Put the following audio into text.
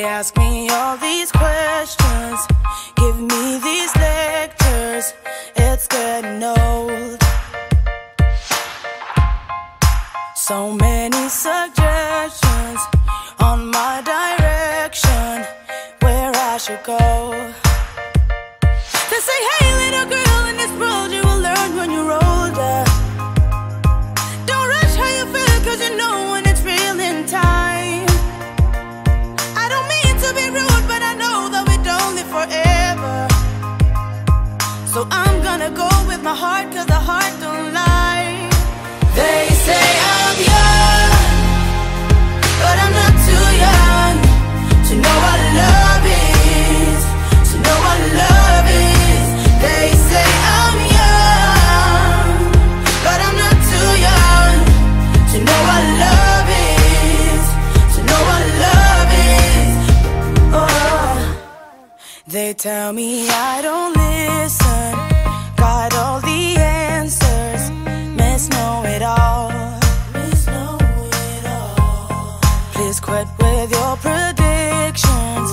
They ask me all these questions, give me these lectures. It's getting old. So many suggestions on my direction, where I should go. They say, hey little girl, in this world you will learn when you're older. Don't rush how you feel, cause you know when it's real in time. I don't mean to be rude, but I know that we don't live forever. So I'm gonna go with my heart, cause the heart don't lie. They say I'm young, but I'm not too young to know what love is, to know what love is. They say I'm young, but I'm not too young to know what love is, to know what love is. Oh. They tell me I don't listen, got all the answers, miss know it all, miss know it all. Please quit with your predictions,